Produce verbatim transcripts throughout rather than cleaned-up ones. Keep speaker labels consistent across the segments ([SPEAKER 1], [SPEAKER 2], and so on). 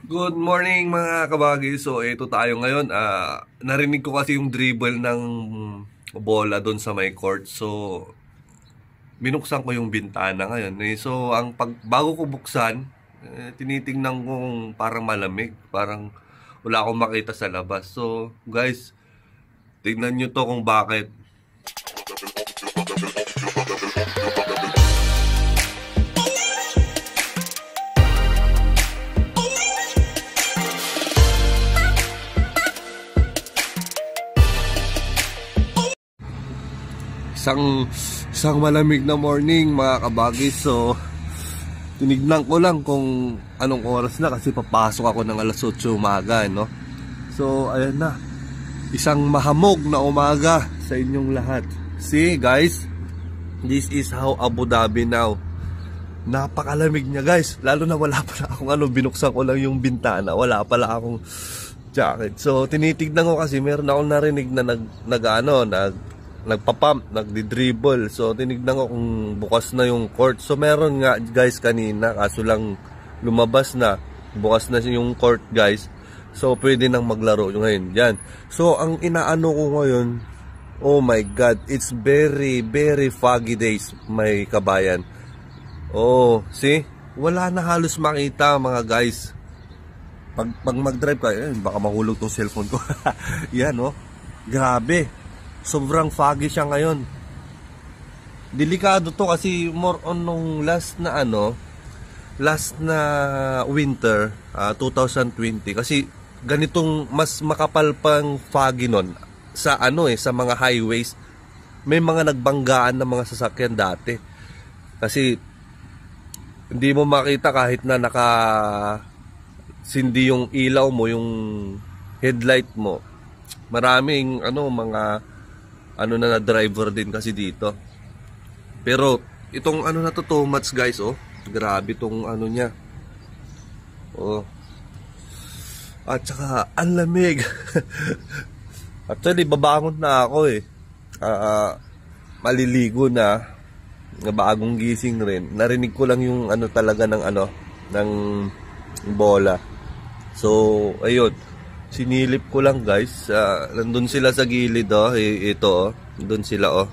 [SPEAKER 1] Good morning mga kabagi. So ito tayo ngayon. uh, Narinig ko kasi yung dribble ng bola doon sa may court. So binuksan ko yung bintana ngayon eh. So ang pag, bago ko buksan, eh, tinitingnan kong parang malamig. Parang wala akong makita sa labas. So guys, tignan nyo to kung bakit. Isang, isang malamig na morning mga kabagi. So tinignan ko lang kung anong oras na, kasi papasok ako ng alas otso umaga, no? So ayan na, isang mahamog na umaga sa inyong lahat. See guys, this is how Abu Dhabi now. Napakalamig niya guys, lalo na wala pala akong ano, binuksan ko lang yung bintana, wala pala akong jacket. So tinitignan ko kasi meron akong narinig na nag, nag ano, nag nagpapump, nagdi-dribble. So tinignan ko kung bukas na yung court. So meron nga guys kanina, kaso lang lumabas na, bukas na yung court guys. So pwede nang maglaro ngayon yan. So ang inaano ko ngayon, oh my god, it's very very foggy days may kabayan. Oh, see, wala na halos makita mga guys. Pag, pag mag-drive ka, eh, baka mahulog tong cellphone ko. Yan oh, grabe, sobrang foggy siya ngayon. Delikado to kasi more on nung last na ano, last na winter, uh, twenty twenty. Kasi ganitong mas makapal pang foggy nun sa ano eh, sa mga highways. May mga nagbanggaan ng mga sasakyan dati. Kasi hindi mo makita kahit na naka sindi yung ilaw mo, yung headlight mo. Maraming ano, mga ano na na driver din kasi dito. Pero itong ano na to, too much guys, oh. Grabe tong ano niya. Oh. At saka ang lamig. Actually babangon na ako eh. Uh, maliligo na. Bagong gising rin. Narinig ko lang yung ano talaga ng ano, ng bola. So ayun, sinilip ko lang guys. uh, Nandun sila sa gilid oh. Ito oh, nandun sila oh.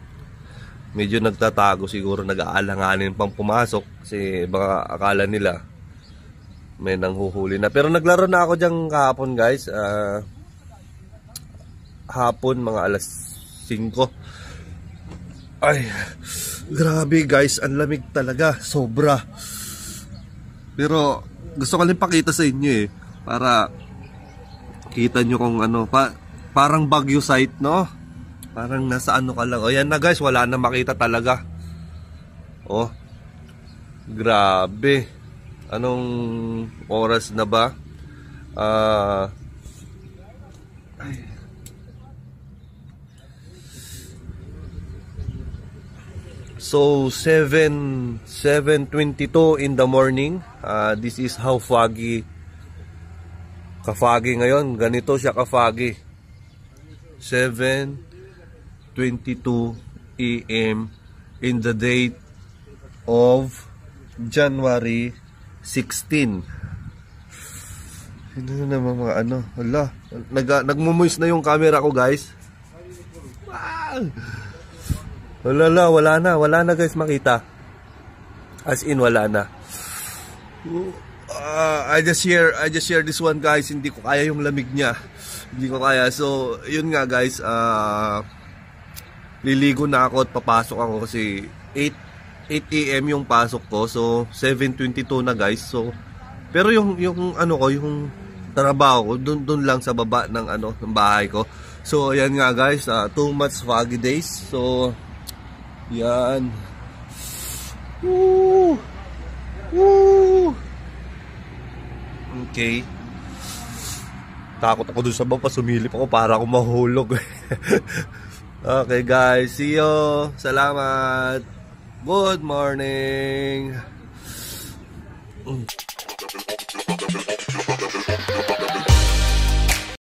[SPEAKER 1] Medyo nagtatago siguro, nag-aalanganin pang pumasok kasi baka akala nila may nanghuhuli na. Pero naglaro na ako dyan kahapon guys. uh, Hapon mga alas singko. Ay, grabe guys, ang lamig talaga, sobra. Pero gusto ko lang pakita sa inyo eh, para kita nyo kung ano, pa, parang Baguio site, no? Parang nasa ano ka lang. O yan na guys, wala na makita talaga. Oh, grabe. Anong oras na ba? Ah uh, So seven twenty-two in the morning. uh, This is how foggy, ka-foggy ngayon. Ganito siya ka-foggy. Seven twenty-two A M in the date of January sixteen. Ano naman mga ano, hala, nag, nagmumoist na yung camera ko guys. Ah! Wala na, wala na, wala na guys makita. As in wala na. uh, I just share I just share this one guys. Hindi ko kaya yung lamig niya. Hindi ko kaya. So yun nga guys, uh, liligo na ako at papasok ako kasi eight A M yung pasok ko. So seven twenty-two na guys. So pero yung yung ano ko, yung trabaho ko dun, dun lang sa baba ng ano, ng bahay ko. So ayan nga guys, uh, too much foggy days. So yan. Woo! Woo! Okay. Takot ako dun sa baba, sumilip ako para ako mahulog. Okay guys, see you. Salamat. Good morning.